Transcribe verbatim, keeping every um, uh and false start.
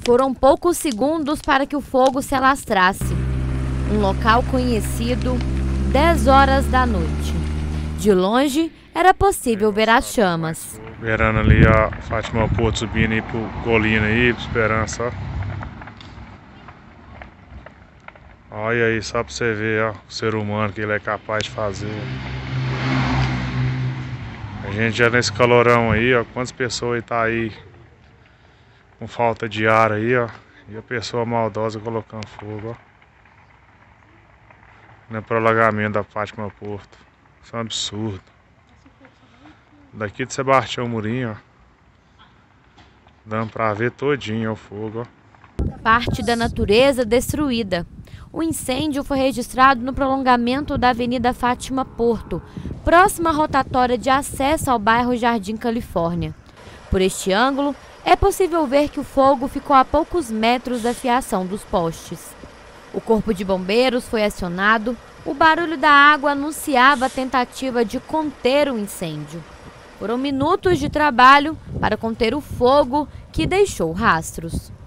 Foram poucos segundos para que o fogo se alastrasse. Um local conhecido, dez horas da noite. De longe, era possível ver as chamas. Esperando ali a Fátima Porto subindo aí pro Colina aí, Esperança, ó. Olha aí, só pra você ver, ó, o ser humano que ele é capaz de fazer. A gente já nesse calorão aí, ó, quantas pessoas aí tá aí com falta de ar aí, ó. E a pessoa maldosa colocando fogo, ó. No prolongamento da Fátima Porto. Isso é um absurdo. Daqui de Sebastião Murinho, ó. Dando pra ver todinho o fogo, ó. Parte da natureza destruída. O incêndio foi registrado no prolongamento da Avenida Fátima Porto, próxima à rotatória de acesso ao bairro Jardim Califórnia. Por este ângulo, é possível ver que o fogo ficou a poucos metros da fiação dos postes. O corpo de bombeiros foi acionado, o barulho da água anunciava a tentativa de conter o incêndio. Foram minutos de trabalho para conter o fogo que deixou rastros.